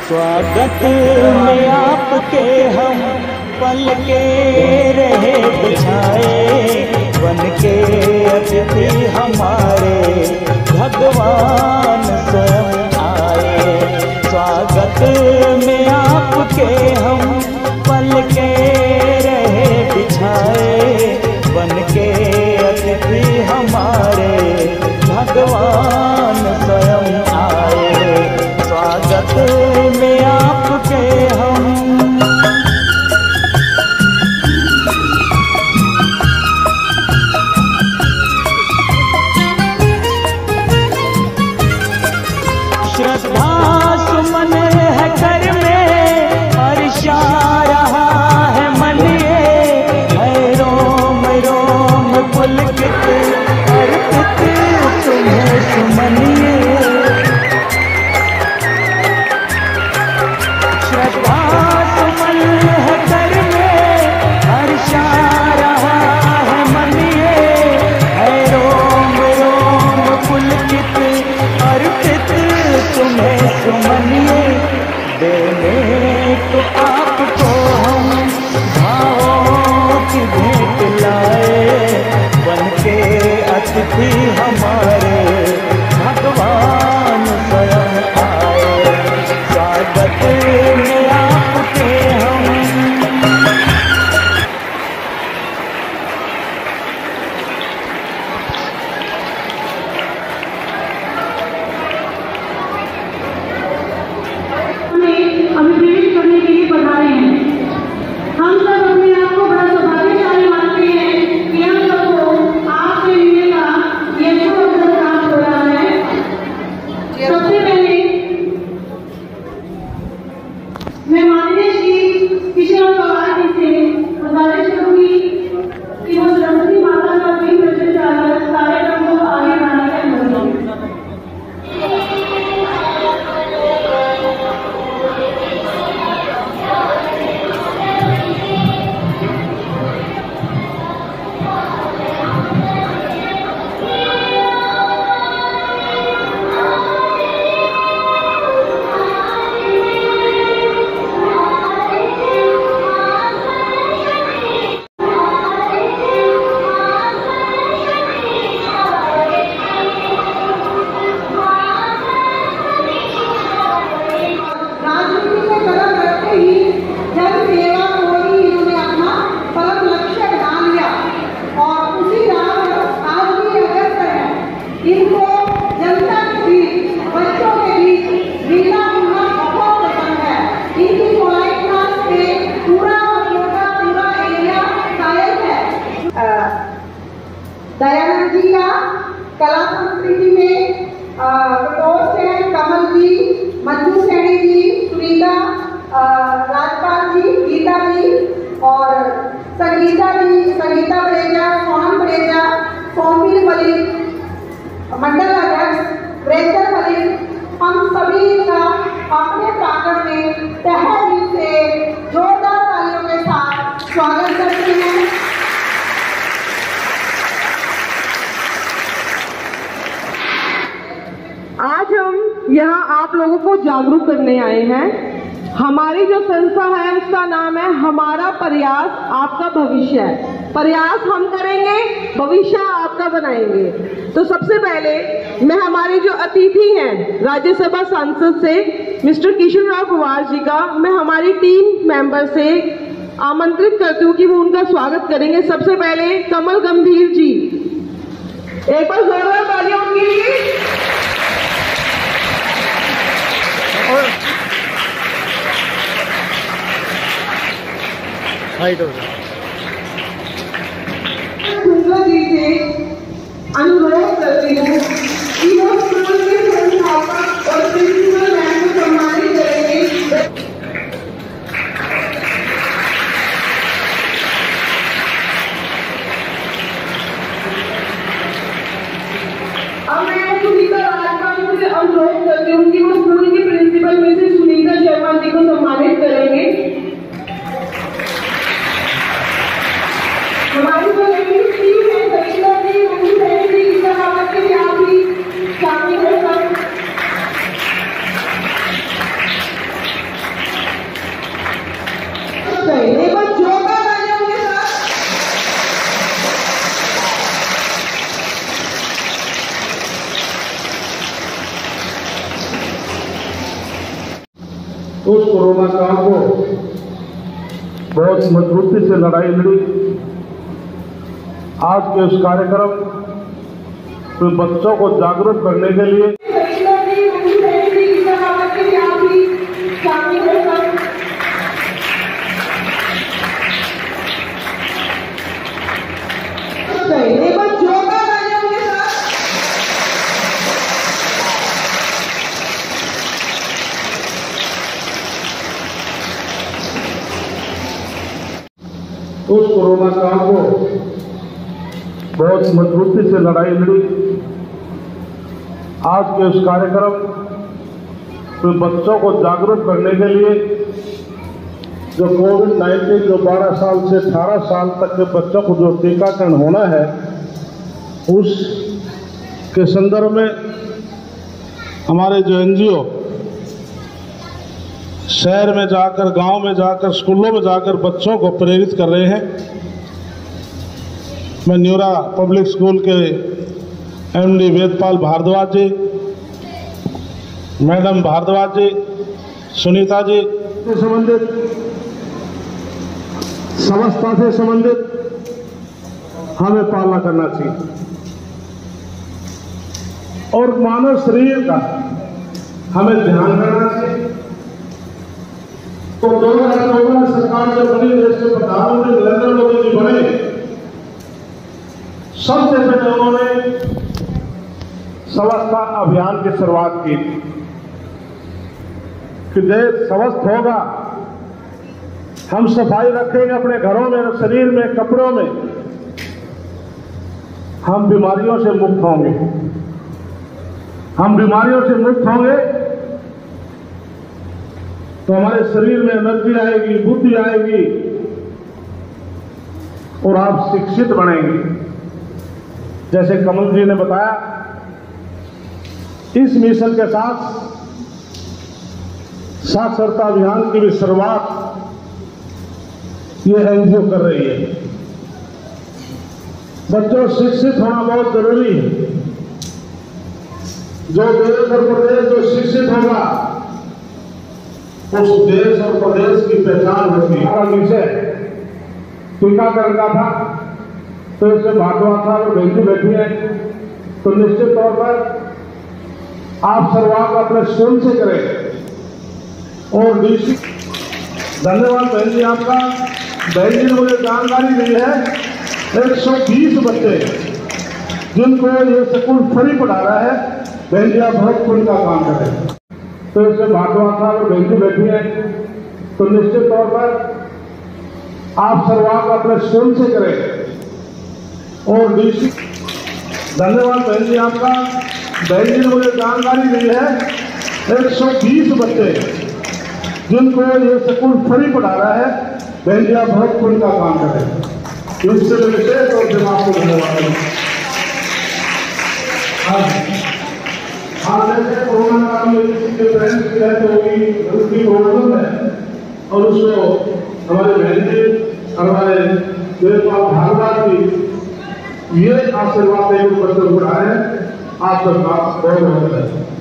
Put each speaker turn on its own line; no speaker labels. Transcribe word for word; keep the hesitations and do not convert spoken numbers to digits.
स्वागत में आपके हम पल के रहे बिछाए, बन के अतिथि हमारे भगवान स्वयं आए। स्वागत में आपके हम पल के रहे बिछाए, बन के अतिथि हमारे भगवान स्वयं आए। स्वागत में आपके हम श्रद्धा सुमन है घर में, हर्षा रहा है मन ये, है रोम रोम पुलकित अर्पित तुम्हें सुमनिए। श्रद्धा सुमन है घर में, हर्षा रहा है मन ये, है रोम रोम पुलकित अर्पित तुम्हें सुमनिए। देने तो आपको हम भावों की भेंट लाए, बन के अतिथि हमारे भगवान स्वयं आए। स्वागत में आपके हम
अभिप्रेत करने के लिए पधारे हैं। हम सब अपने आप को बड़ा सौभाग्यशाली मानते हैं कि हम सबको आपसे मिलने का ये शुभ अवसर प्राप्त हो रहा है। सबसे पहले मैं माननीय श्री किशोर पवार जी से गुजारिश करूंगी कि वो सरस्वती माता का भी प्रचार कार्यक्रम को आगे बढ़ाने का अनुरोध है। दयानंद जी का कला संस्कृति में कटोर से कमल जी, मंजू सैनी जी, सुनीता राजपाल जी, गीता जी और संगीता जी, संगीता बरेजा, सोनम बरेजा, सोमी मलिक, मंडल अध्यक्ष ब्रेजर मलिक, हम सभी का अपने प्रांगण में तहे दिल से जोरदार तालियों के साथ स्वागत करते हैं।
आज हम यहाँ आप लोगों को जागरूक करने आए हैं। हमारी जो संस्था है उसका नाम है हमारा प्रयास आपका भविष्य है। प्रयास हम करेंगे, भविष्य आपका बनाएंगे। तो सबसे पहले मैं हमारे जो अतिथि हैं राज्यसभा सांसद से मिस्टर किशोर राव पवार जी का मैं हमारी टीम मेंबर से आमंत्रित करती हूँ कि वो उनका स्वागत करेंगे। सबसे पहले कमल गंभीर जी, एक बार जोरदार तालियां उनके लिए। सुंदर जी से अनुरोध करती हूँ कि वो स्कूल के संस्थापक और प्रिंसिपल मैम को सम्मानित करेंगे। अब मैं सुनीता राजपाल से अनुरोध करती हूँ कि वो स्कूल की प्रिंसिपल में से सुनीता शर्मा जी को सम्मानित करेंगे। हमारी जो लेडीज टीम है, सरिता जी, मंजू सैनी जी, गीता रावत जी, आप भी शामिल हो।
उस कोरोना काल को बहुत मजबूती से लड़ाई लड़ी। आज के उस कार्यक्रम में बच्चों को जागरूक करने के लिए उस कोरोना काल को बहुत मजबूती से लड़ाई लड़ी। आज के उस कार्यक्रम में बच्चों को जागरूक करने के लिए जो कोविड नाइन्टीन जो बारह साल से अठारह साल तक के बच्चों को जो टीकाकरण होना है, उस के संदर्भ में हमारे जो एनजीओ शहर में जाकर, गांव में जाकर, स्कूलों में जाकर बच्चों को प्रेरित कर रहे हैं। मैं न्यूरा पब्लिक स्कूल के एमडी वेदपाल भारद्वाज जी, मैडम भारद्वाज जी, सुनीता जी से संबंधित, समस्ता से संबंधित हमें पालना करना चाहिए और मानव शरीर का हमें ध्यान करना चाहिए। तो दो हजार चौदह में सरकार जब बनी, देश के प्रधानमंत्री नरेंद्र मोदी जी बने, सबसे पहले उन्होंने स्वच्छता अभियान की शुरुआत की कि देश स्वस्थ होगा, हम सफाई रखेंगे अपने घरों में, शरीर में, कपड़ों में, हम बीमारियों से मुक्त होंगे। हम बीमारियों से मुक्त होंगे तो हमारे शरीर में एनर्जी आएगी, बुद्धि आएगी और आप शिक्षित बनेंगे। जैसे कमल जी ने बताया, इस मिशन के साथ साक्षरता अभियान की भी शुरुआत ये एनजीओ कर रही है। बच्चों, शिक्षित होना बहुत जरूरी है। जो देश और प्रदेश जो शिक्षित होगा, उस देश और प्रदेश की पहचान होगी। हमारा विषय टीकाकरण का था, तो इससे भागवत था और बेटी बैठी है, तो निश्चित तौर पर आप शुरुआत अपने स्कूल से करें। और डीसी धन्यवाद बहन जी आपका। बहन जी ने मुझे जानकारी दी है एक सौ बीस बच्चे जिनको ये स्कूल फ्री पढ़ा रहा है। बहन जी आप बहुत पुण्य का काम करें, तो इससे भागवत था और बेटी बैठी है, तो निश्चित तौर पर आप शुरुआत अपने स्कूल से करें। और डीसी धन्यवाद बहन जी आपका। बहन जी ने मुझे जानकारी दी है एक सौ बीस बच्चे जिनको ये स्कूल फ्री पढ़ा रहा है। बहन जी आप बहुत पुण्य का काम करें, इससे विशेष और से आपको धन्यवाद। हाँ, जैसे कोरोना काल में किसी के पेरेंट्स की डेथ होगी, उसकी प्रॉब्लम है, और उसको हमारे बहन जी, हमारे वेदपाल भारद्वाज जी ये आशीर्वाद देकर बच्चों को बढ़ाए। आप सबका बहुत बहुत धन्यवाद।